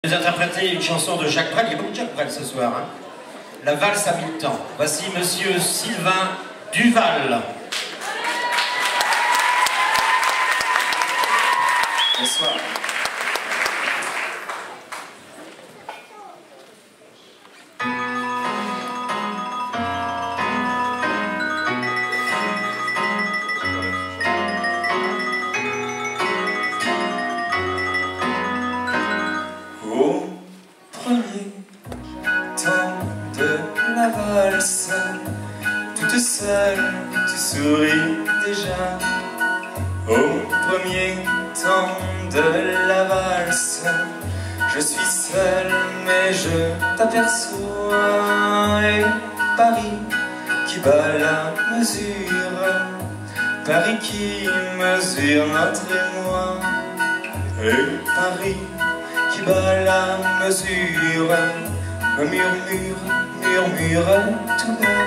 Je vais interpréter une chanson de Jacques Brel. Il y a beaucoup de Jacques Brel ce soir. Hein. La valse à 1000 temps. Voici Monsieur Sylvain Duval. Bonsoir. De la valse, toute seule, tu souris déjà. Au premier temps de la valse, je suis seul, mais je t'aperçois. Et Paris qui bat la mesure, Paris qui mesure notre émoi. Et Paris qui bat la mesure, murmure tout bas.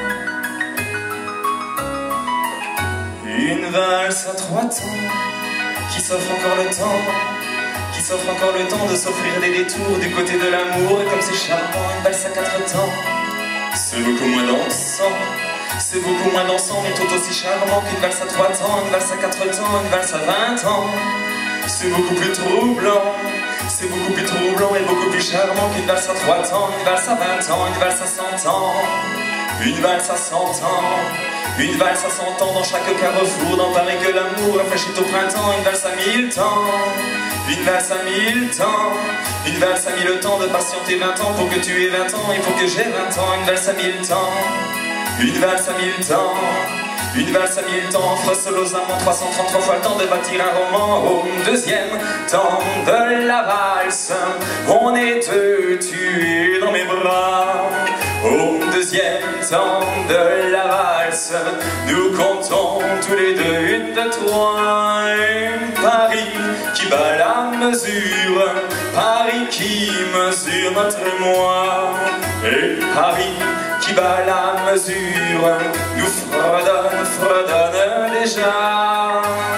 Une valse à 3 temps qui s'offre encore le temps, qui s'offre encore le temps de s'offrir des détours du côté de l'amour. Et comme c'est charmant, une valse à 4 temps, c'est beaucoup moins dansant, c'est beaucoup moins dansant, mais tout aussi charmant qu'une valse à 3 temps, une valse à 4 temps, une valse à 20 ans. C'est beaucoup plus troublant, c'est beaucoup plus troublant et beaucoup plus charmant qu'une valse à 3 temps, une valse à 20 ans, une valse à 100 ans, une valse à 100 ans, une valse à 100 ans dans chaque carrefour, dans Paris que l'amour rafraîchit au printemps, une valse à 1000 temps, une valse à 1000 temps, une valse à 1000 temps de patienter 20 ans pour que tu aies 20 ans et pour que j'ai 20 ans, une valse à 1000 temps, une valse à 1000 temps. Une valse à 1000 temps offre aux amants 333 fois le temps de bâtir un roman. Au deuxième temps de la valse, on est deux, tu es dans mes bras. Au deuxième temps de la valse, nous comptons tous les deux 1, 2, 3. Et Paris qui bat la mesure, Paris qui mesure notre émoi. Et Paris qui bat la mesure, nous fredonne déjà.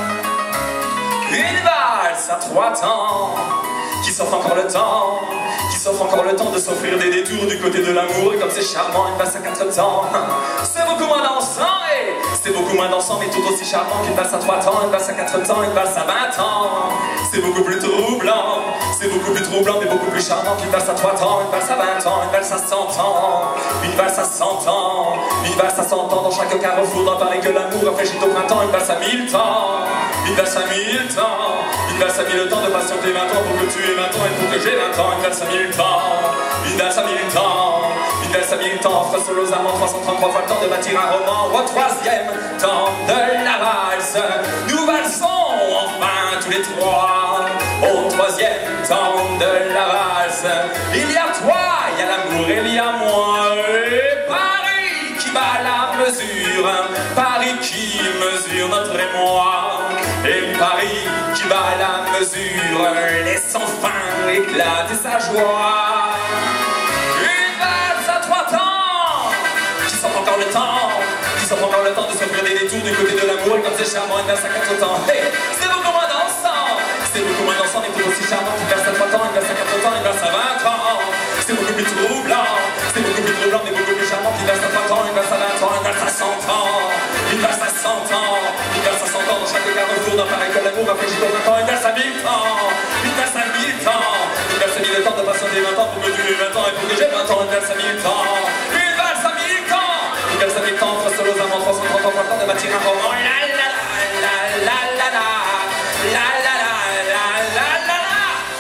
Une valse à 3 temps qui s'offre encore le temps, qui s'offre encore le temps de s'offrir des détours du côté de l'amour. Et comme c'est charmant, une valse à 4 temps, c'est beaucoup moins dansant, et c'est beaucoup moins dansant, mais tout aussi charmant qu'une valse à 3 temps, une valse à 4 temps, une valse à 20 ans. C'est beaucoup plus troublant, c'est beaucoup plus troublant, mais beaucoup plus charmant qu'une valse à 3 temps, une valse à 20 ans, une valse à 100 ans, une valse à 100 ans, une valse à 100 ans dans chaque carrefour, dans Paris que l'amour rafraîchit au printemps, une valse à 1000 temps, une valse à 1000 temps, une valse à 1000 temps de patienter 20 ans pour que tu aies 20 ans et pour que j'ai 20 ans, une valse à 1000 temps, une valse à 1000 temps, une valse à 1000 temps offre aux amants 333 fois le temps de bâtir un roman. Au troisième temps de la valse, nous valsons enfin tous les trois. Au troisième temps de la valse, il y a toi, il y a l'amour et il y a moi. Et Paris qui bat la mesure, Paris qui mesure notre émoi. Et Paris qui bat la mesure, laisse enfin éclater sa joie. Une valse à 3 temps qui s'offre encore le temps, qui s'offre encore le temps de s'offrir des détours du côté de l'amour. Et comme c'est charmant, une valse à 4 temps, hey, c'est beaucoup moins dansant, c'est beaucoup moins dansant, mais tout aussi charmant qu'une valse à 3 temps, une valse à 4 temps, une valse à 20 ans. C'est beaucoup plus troublant, c'est beaucoup plus troublant, mais beaucoup plus charmant qu'une valse à 3 temps, une valse à 20 ans, une valse à 100 ans, une valse à 100 ans, une valse à 100 ans dans chaque carrefour, dans Paris que l'amour rafraîchit au printemps, une valse à 1000 ans, une valse à 1000 ans, une valse à 1000 temps de patienter 20 ans pour que tu aies 20 ans et pour que j'ai 20 ans, une valse à 1000 temps, une valse à 1000 temps, une valse à 1000 temps offre aux amants 333 fois le temps de bâtir un roman. La la la la la la la la la la la la la.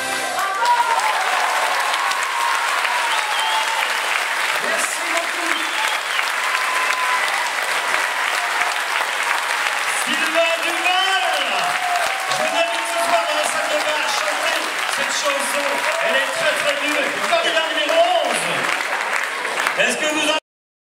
Merci beaucoup. Sylvain Duval, je vous invite ce soir dans la salle de bain à chanter cette chanson. Elle est très très dure. Comme la numéro 11. Est-ce que vous en